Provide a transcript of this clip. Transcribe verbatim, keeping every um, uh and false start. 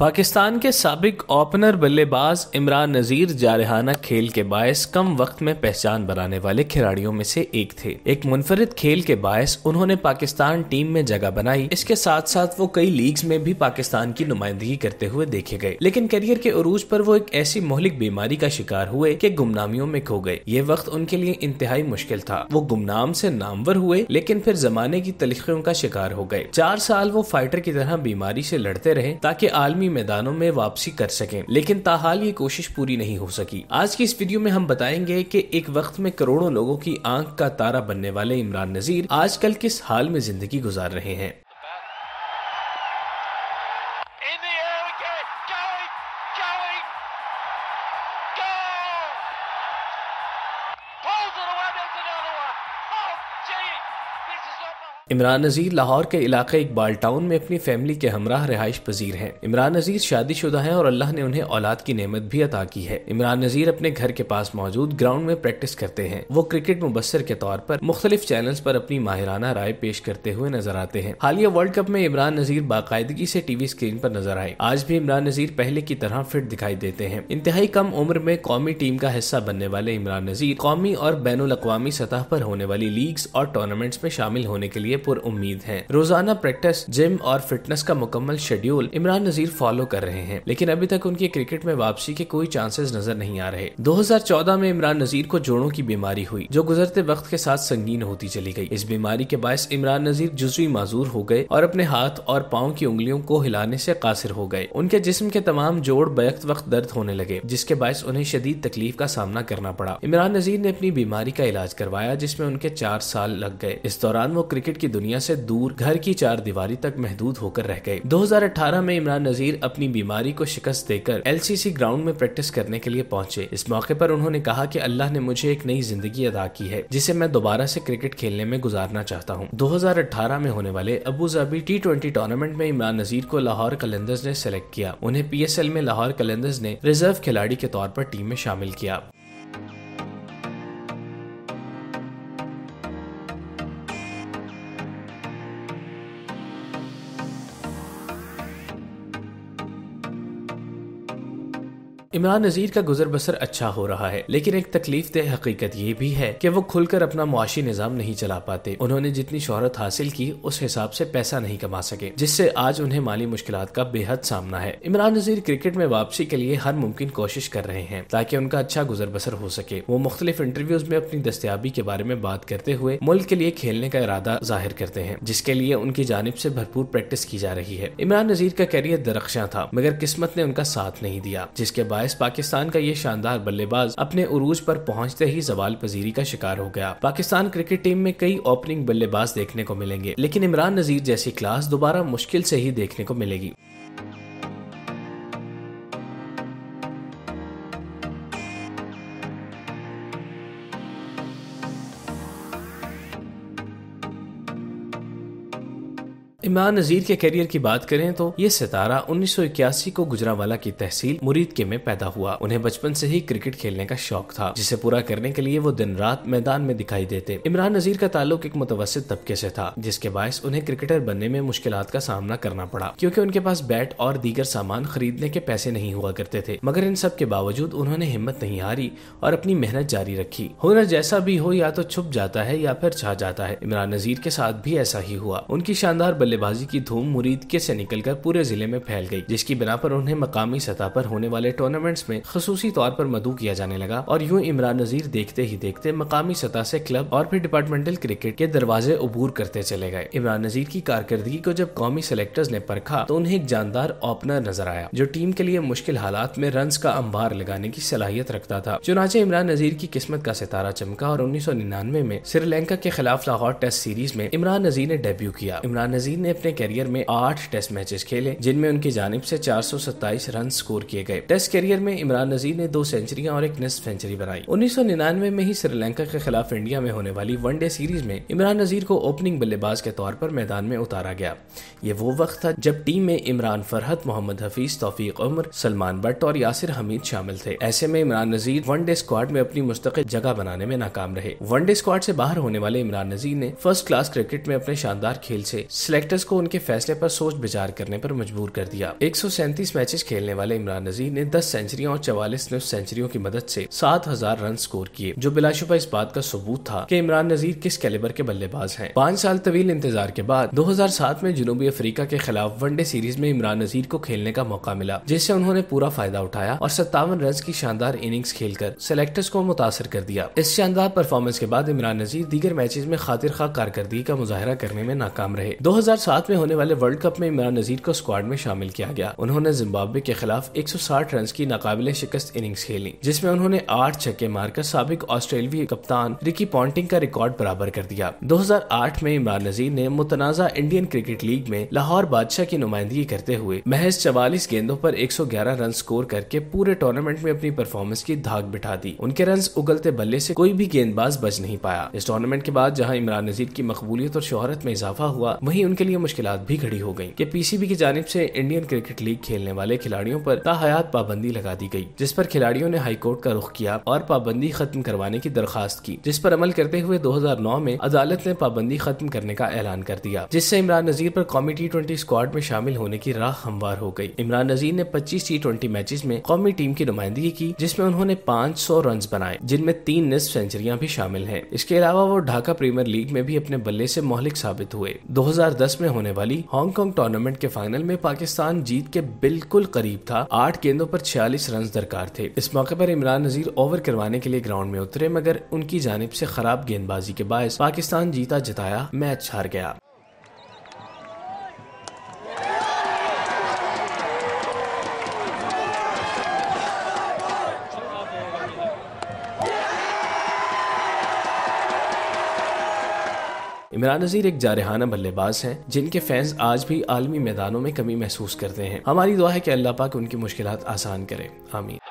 पाकिस्तान के साबिक ओपनर बल्लेबाज इमरान नजीर जारहाना खेल के बायस कम वक्त में पहचान बनाने वाले खिलाड़ियों में से एक थे। एक मुनफरिद खेल के बायस उन्होंने पाकिस्तान टीम में जगह बनाई। इसके साथ साथ वो कई लीग्स में भी पाकिस्तान की नुमाइंदगी करते हुए देखे गए, लेकिन करियर के उरूज पर वो एक ऐसी मोहलिक बीमारी का शिकार हुए कि गुमनामियों में खो गए। ये वक्त उनके लिए इंतहाई मुश्किल था। वो गुमनाम से नामवर हुए, लेकिन फिर जमाने की तलखियों का शिकार हो गए। चार साल वो फाइटर की तरह बीमारी से लड़ते रहे ताकि आलमी मैदानों में वापसी कर सकें, लेकिन ताहाल ये कोशिश पूरी नहीं हो सकी। आज की इस वीडियो में हम बताएंगे कि एक वक्त में करोड़ों लोगों की आंख का तारा बनने वाले इमरान नजीर आजकल किस हाल में जिंदगी गुजार रहे हैं। इमरान नजीर लाहौर के इलाके इकबाल टाउन में अपनी फैमिली के हमराह रिहाइश पजीर हैं। इमरान नजीर शादीशुदा हैं और अल्लाह ने उन्हें औलाद की नेमत भी अता की है। इमरान नजीर अपने घर के पास मौजूद ग्राउंड में प्रैक्टिस करते हैं। वो क्रिकेट मुबस्सिर के तौर पर मुख्तलिफ चैनल्स पर अपनी माहिराना राय पेश करते हुए नजर आते हैं। हालिया वर्ल्ड कप में इमरान नजीर बाकायदगी से टीवी स्क्रीन पर नजर आए। आज भी इमरान नजीर पहले की तरह फिट दिखाई देते हैं। इंतहाई कम उम्र में कौमी टीम का हिस्सा बनने वाले इमरान नजीर कौमी और बैनुल अक़वामी सतह पर होने वाली लीग्स और टूर्नामेंट्स में शामिल होने के लिए पुर उम्मीद है। रोजाना प्रैक्टिस, जिम और फिटनेस का मुकम्मल शेड्यूल इमरान नजीर फॉलो कर रहे हैं, लेकिन अभी तक उनकी क्रिकेट में वापसी के कोई चांसेस नजर नहीं आ रहे। दो हज़ार चौदह में इमरान नजीर को जोड़ों की बीमारी हुई, जो गुजरते वक्त के साथ संगीन होती चली गई। इस बीमारी के बायस इमरान नजीर जुज़वी माजूर हो गए और अपने हाथ और पाँव की उंगलियों को हिलाने से कासिर हो गए। उनके जिस्म के तमाम जोड़ बैक वक्त दर्द होने लगे, जिसके बायस उन्हें शदीद तकलीफ का सामना करना पड़ा। इमरान नजीर ने अपनी बीमारी का इलाज करवाया, जिसमें उनके चार साल लग गए। इस दौरान वो क्रिकेट की दुनिया से दूर घर की चार दीवारी तक महदूद होकर रह गए। दो हज़ार अठारह में इमरान नजीर अपनी बीमारी को शिकस्त देकर एलसीसी ग्राउंड में प्रैक्टिस करने के लिए पहुंचे। इस मौके पर उन्होंने कहा कि अल्लाह ने मुझे एक नई जिंदगी अदा की है, जिसे मैं दोबारा से क्रिकेट खेलने में गुजारना चाहता हूं। दो हज़ार अठारह में होने वाले Abu Dhabi T twenty tournament में इमरान नजीर को लाहौर कलंदर्स ने सेलेक्ट किया। उन्हें पीएसएल में लाहौर कलंदर्स ने रिजर्व खिलाड़ी के तौर पर टीम में शामिल किया। इमरान नजीर का गुजर बसर अच्छा हो रहा है, लेकिन एक तकलीफ दह हकीकत ये भी है कि वो खुलकर अपना मुआशी निजाम नहीं चला पाते। उन्होंने जितनी शोहरत हासिल की उस हिसाब से पैसा नहीं कमा सके, जिससे आज उन्हें माली मुश्किलात का बेहद सामना है। इमरान नजीर क्रिकेट में वापसी के लिए हर मुमकिन कोशिश कर रहे हैं ताकि उनका अच्छा गुजर बसर हो सके। वो मुख्तलिफ इंटरव्यूज में अपनी दस्तयाबी के बारे में बात करते हुए मुल्क के लिए खेलने का इरादा जाहिर करते हैं, जिसके लिए उनकी जानिब से भरपूर प्रैक्टिस की जा रही है। इमरान नजीर का कैरियर दरख्शां था, मगर किस्मत ने उनका साथ नहीं दिया, जिसके बायस पाकिस्तान का ये शानदार बल्लेबाज अपने उरूज पर पहुंचते ही जवाल पजीरी का शिकार हो गया। पाकिस्तान क्रिकेट टीम में कई ओपनिंग बल्लेबाज देखने को मिलेंगे, लेकिन इमरान नजीर जैसी क्लास दोबारा मुश्किल से ही देखने को मिलेगी। इमरान नजीर के करियर की बात करें तो ये सितारा उन्नीस सौ इक्यासी को गुजरांवाला की तहसील मुरीद के में पैदा हुआ। उन्हें बचपन से ही क्रिकेट खेलने का शौक था, जिसे पूरा करने के लिए वो दिन रात मैदान में दिखाई देते। इमरान नजीर का ताल्लुक एक मुतवस्सित तबके से था, जिसके बायस उन्हें क्रिकेटर बनने में मुश्किलात का सामना करना पड़ा, क्योंकि उनके पास बैट और दीगर सामान खरीदने के पैसे नहीं हुआ करते थे। मगर इन सब के बावजूद उन्होंने हिम्मत नहीं हारी और अपनी मेहनत जारी रखी। हुनर जैसा भी हो, या तो छुप जाता है या फिर छा जाता है। इमरान नजीर के साथ भी ऐसा ही हुआ। उनकी शानदार बल्लेबाजी की धूम मुरीद के से निकलकर पूरे जिले में फैल गई, जिसकी बिना पर उन्हें मकामी सतह पर होने वाले टूर्नामेंट्स में खसूसी तौर पर मदऊ किया जाने लगा। और यूं इमरान नजीर देखते ही देखते मकामी सतह से क्लब और फिर डिपार्टमेंटल क्रिकेट के दरवाजे अबूर करते चले गए। इमरान नजीर की कारकर्दगी को जब कौमी सेलेक्टर्स ने परखा तो उन्हें एक जानदार ओपनर नजर आया, जो टीम के लिए मुश्किल हालात में रन्स का अंबार लगाने की सलाहियत रखता था। चुनाचे इमरान नजीर की किस्मत का सितारा चमका और उन्नीस सौ निन्यानवे में श्रीलंका के खिलाफ लाहौर टेस्ट सीरीज में इमरान नजीर ने डेब्यू किया। इमरान नजीर ने अपने करियर में आठ टेस्ट मैचेस खेले, जिनमें उनकी जानिब से चार सौ सत्ताईस रन स्कोर किए गए। टेस्ट करियर में इमरान नजीर ने दो सेंचुरियां और एक निस्फ सेंचुरी बनाई। उन्नीस सौ निन्यानवे में ही श्रीलंका के खिलाफ इंडिया में होने वाली वनडे सीरीज में इमरान नजीर को ओपनिंग बल्लेबाज के तौर पर मैदान में उतारा गया। ये वो वक्त था जब टीम में इमरान फरहत, मोहम्मद हफीज, तौफीक उमर, सलमान बट और यासिर हमीद शामिल थे। ऐसे में इमरान नजीर वनडे स्क्वाड में अपनी मुस्तकिल जगह बनाने में नाकाम रहे। वनडे स्क्वाड से बाहर होने वाले इमरान नजीर ने फर्स्ट क्लास क्रिकेट में अपने शानदार खेल से सिलेक्टर सेलेक्टर्स को उनके फैसले पर सोच विचार करने पर मजबूर कर दिया। एक सौ सैंतीस मैचेस खेलने वाले इमरान नजीर ने दस सेंचुरियां और चवालीस निफ्ट सेंचुरियों की मदद से सात हजार रन स्कोर किए, जो बिलाशुबा इस बात का सबूत था कि इमरान नजीर किस कैलिबर के बल्लेबाज हैं। पाँच साल तवील इंतजार के बाद दो हजार सात में जनूबी अफ्रीका के खिलाफ वनडे सीरीज में इमरान नजीर को खेलने का मौका मिला, जिससे उन्होंने पूरा फायदा उठाया और सत्तावन रन की शानदार इनिंग्स खेलकर सेलेक्टर्स को मुतासर कर दिया। इस शानदार परफॉर्मेंस के बाद इमरान नजीर दीगर मैचेस में खातिर खा कारकर्दगी का मुजाहरा करने में नाकाम रहे। दो हजार सात में होने वाले वर्ल्ड कप में इमरान नजीर को स्क्वाड में शामिल किया गया। उन्होंने जिम्बाब्वे के खिलाफ एक सौ साठ रन की नाकाबिले शिकस्त इनिंग्स खेली, जिसमें उन्होंने आठ छक्के मारकर साबिक ऑस्ट्रेलियाई कप्तान रिकी पॉन्टिंग का रिकॉर्ड बराबर कर दिया। दो हजार आठ में इमरान नजीर ने मुतनाज़ा इंडियन क्रिकेट लीग में लाहौर बादशाह की नुमाइंदगी करते हुए महज चवालीस गेंदों पर एक सौ ग्यारह रन स्कोर करके पूरे टूर्नामेंट में अपनी परफॉर्मेंस की धाक बिठा दी। उनके रन उगलते बल्ले से कोई भी गेंदबाज बच नहीं पाया। इस टूर्नामेंट के बाद जहां इमरान नजीर की मकबूलियत और शोहरत में इजाफा हुआ, वहीं उनके लिए मुश्किलात भी खड़ी हो गयी कि पीसीबी की जानिब से इंडियन क्रिकेट लीग खेलने वाले खिलाड़ियों पर ताहयात पाबंदी लगा दी गई, जिस पर खिलाड़ियों ने हाईकोर्ट का रुख किया और पाबंदी खत्म करवाने की दरखास्त की, जिस पर अमल करते हुए दो हजार नौ में अदालत ने पाबंदी खत्म करने का ऐलान कर दिया, जिससे इमरान नजीर पर कौमी टी ट्वेंटी स्क्वाड में शामिल होने की राह हमवार हो गई। इमरान नजीर ने पच्चीस टी ट्वेंटी मैचेस में कौमी टीम की नुमाइंदगी की, जिसमें उन्होंने पाँच सौ रन बनाए, जिनमें तीन निस्फ सेंचुरियां भी शामिल हैं। इसके अलावा वो ढाका प्रीमियर लीग में भी अपने बल्ले से मोहलिक साबित हुए। दो हजार दस में होने वाली हांगकांग टूर्नामेंट के फाइनल में पाकिस्तान जीत के बिल्कुल करीब था। आठ गेंदों पर छियालीस रन दरकार थे। इस मौके पर इमरान नजीर ओवर करवाने के लिए ग्राउंड में उतरे, मगर उनकी जानिब से खराब गेंदबाजी के बायस पाकिस्तान जीता जिताया मैच हार गया। इमरान नजीर एक जारहाना बल्लेबाज हैं, जिनके फैंस आज भी आलमी मैदानों में कमी महसूस करते हैं। हमारी दुआ है कि अल्लाह पाक उनकी मुश्किलात आसान करे। आमीन।